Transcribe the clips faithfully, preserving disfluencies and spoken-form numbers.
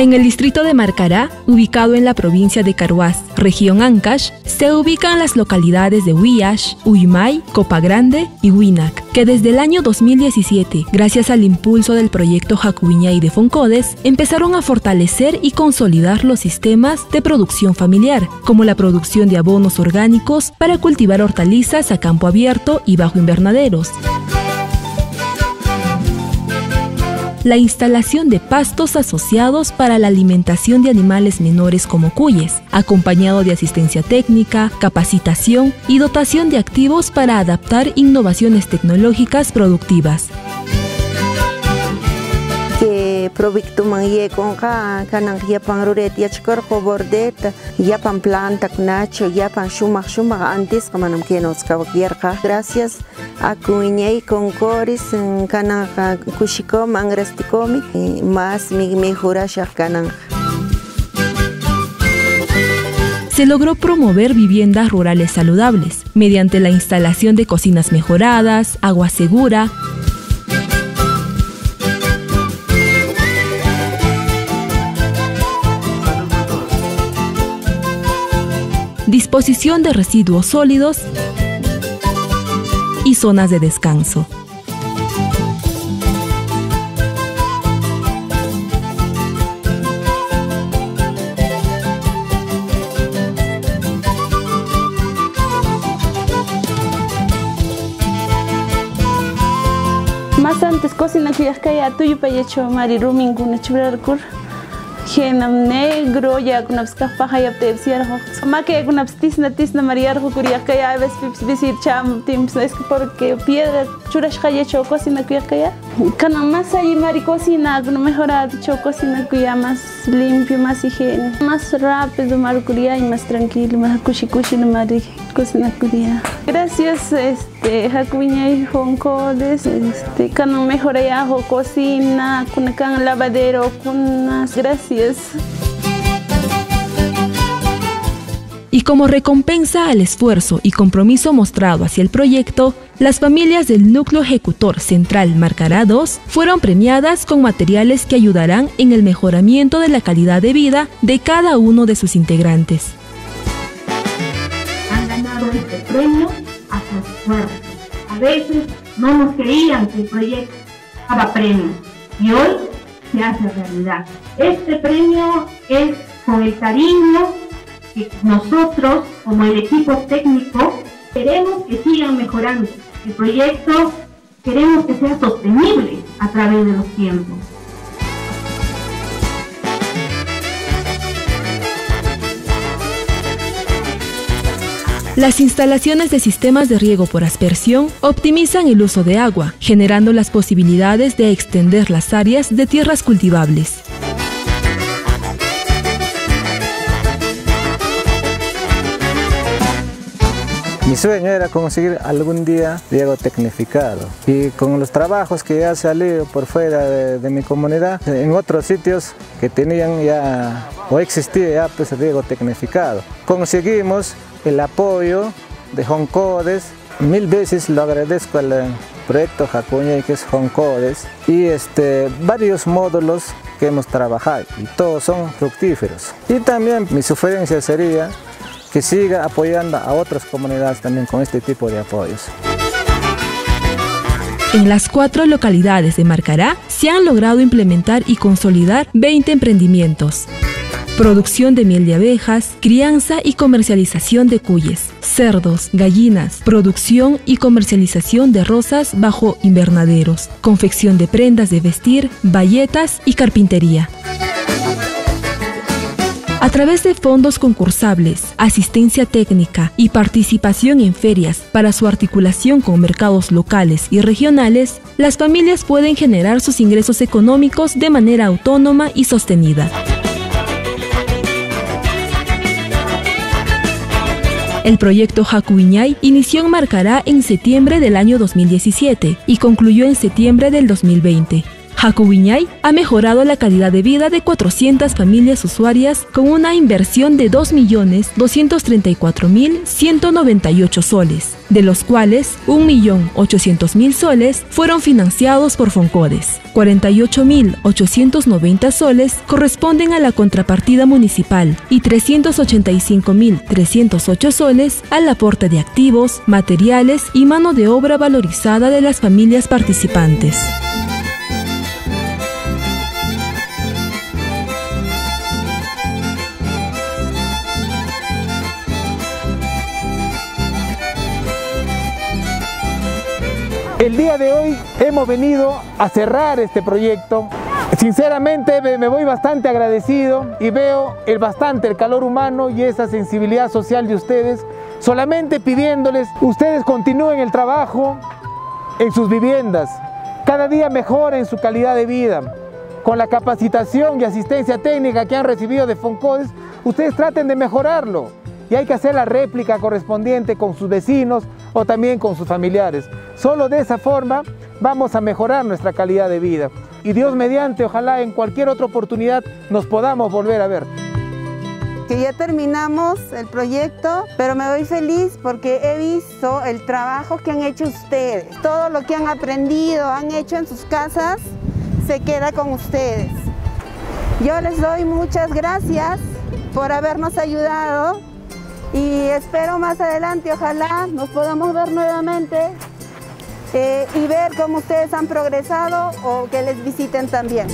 En el distrito de Marcará, ubicado en la provincia de Carhuaz, región Ancash, se ubican las localidades de Huillash, Uymay, Copa Grande y Huinac, que desde el año dos mil diecisiete, gracias al impulso del proyecto Jacuiñay de Foncodes, empezaron a fortalecer y consolidar los sistemas de producción familiar, como la producción de abonos orgánicos para cultivar hortalizas a campo abierto y bajo invernaderos, la instalación de pastos asociados para la alimentación de animales menores como cuyes, acompañado de asistencia técnica, capacitación y dotación de activos para adaptar innovaciones tecnológicas productivas. Que proyecto mangye con ka kanang yapan ruret yachkor kobordet yapan planta nacho yapan shumak shumak antes kamanam kenos kawakierka. Gracias a Cuiñay con Coris kanang kushikom angrastikomi más mi mejora kanang. Se logró promover viviendas rurales saludables mediante la instalación de cocinas mejoradas, agua segura, disposición de residuos sólidos y zonas de descanso. Más antes cocina que ya caía tuyo para hecho mari rumin con churarkur. Genam negro ya con absca paja ya te decía ma que con abstis na tis na maria ro curia que ya ves visir cham tim es porque piedra churas calle choco sin que ya kana más ahí mari cocina con mejorado choco sin que ya más limpio más higiene más rápido mar curia y más tranquilo más cuchi cuchi no mari cocina curia. Gracias este Jacuiñay Foncodes este kana mejora ya cocina con can lavadero con más. Gracias. Y como recompensa al esfuerzo y compromiso mostrado hacia el proyecto, las familias del Núcleo Ejecutor Central Marcará dos fueron premiadas con materiales que ayudarán en el mejoramiento de la calidad de vida de cada uno de sus integrantes. Han ganado este premio a su esfuerzo. A veces no nos creían que el proyecto daba premio y hoy se hace realidad. Este premio es con el cariño que nosotros, como el equipo técnico, queremos que sigan mejorando. El proyecto queremos que sea sostenible a través de los tiempos. Las instalaciones de sistemas de riego por aspersión optimizan el uso de agua, generando las posibilidades de extender las áreas de tierras cultivables. Mi sueño era conseguir algún día riego tecnificado y con los trabajos que ya han salido por fuera de, de mi comunidad, en otros sitios que tenían ya o existía ya pues riego tecnificado. Conseguimos el apoyo de Foncodes, mil veces lo agradezco al proyecto Jacuiñay que es Foncodes y este, varios módulos que hemos trabajado y todos son fructíferos. Y también mi sugerencia sería que siga apoyando a otras comunidades también con este tipo de apoyos. En las cuatro localidades de Marcará se han logrado implementar y consolidar veinte emprendimientos. Producción de miel de abejas, crianza y comercialización de cuyes, cerdos, gallinas, producción y comercialización de rosas bajo invernaderos, confección de prendas de vestir, bayetas y carpintería. A través de fondos concursables, asistencia técnica y participación en ferias para su articulación con mercados locales y regionales, las familias pueden generar sus ingresos económicos de manera autónoma y sostenida. El proyecto Jacuiñay inició en Marcará en septiembre del año dos mil diecisiete y concluyó en septiembre del dos mil veinte. Jacubiñay ha mejorado la calidad de vida de cuatrocientas familias usuarias con una inversión de dos millones doscientos treinta y cuatro mil ciento noventa y ocho soles, de los cuales un millón ochocientos mil soles fueron financiados por Foncodes. cuarenta y ocho mil ochocientos noventa soles corresponden a la contrapartida municipal y trescientos ochenta y cinco mil trescientos ocho soles al aporte de activos, materiales y mano de obra valorizada de las familias participantes. El día de hoy hemos venido a cerrar este proyecto. Sinceramente me voy bastante agradecido y veo el bastante el calor humano y esa sensibilidad social de ustedes, solamente pidiéndoles, ustedes continúen el trabajo en sus viviendas, cada día mejoren su calidad de vida. Con la capacitación y asistencia técnica que han recibido de Foncodes, ustedes traten de mejorarlo y hay que hacer la réplica correspondiente con sus vecinos o también con sus familiares. Solo de esa forma vamos a mejorar nuestra calidad de vida. Y Dios mediante, ojalá en cualquier otra oportunidad nos podamos volver a ver. Que ya terminamos el proyecto, pero me voy feliz porque he visto el trabajo que han hecho ustedes. Todo lo que han aprendido, han hecho en sus casas, se queda con ustedes. Yo les doy muchas gracias por habernos ayudado y espero más adelante, ojalá nos podamos ver nuevamente eh, y ver cómo ustedes han progresado o que les visiten también.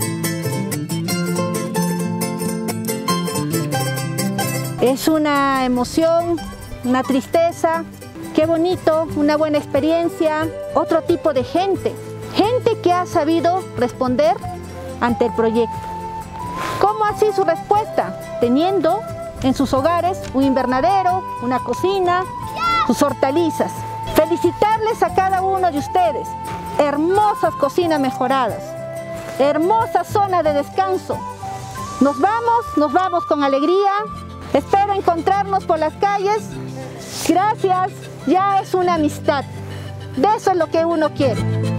Es una emoción, una tristeza, qué bonito, una buena experiencia, otro tipo de gente, gente que ha sabido responder ante el proyecto. ¿Cómo así su respuesta? Teniendo en sus hogares un invernadero, una cocina, sus hortalizas. Felicitarles a cada uno de ustedes. Hermosas cocinas mejoradas, hermosa zona de descanso. Nos vamos, nos vamos con alegría. Espero encontrarnos por las calles. Gracias, ya es una amistad. De eso es lo que uno quiere.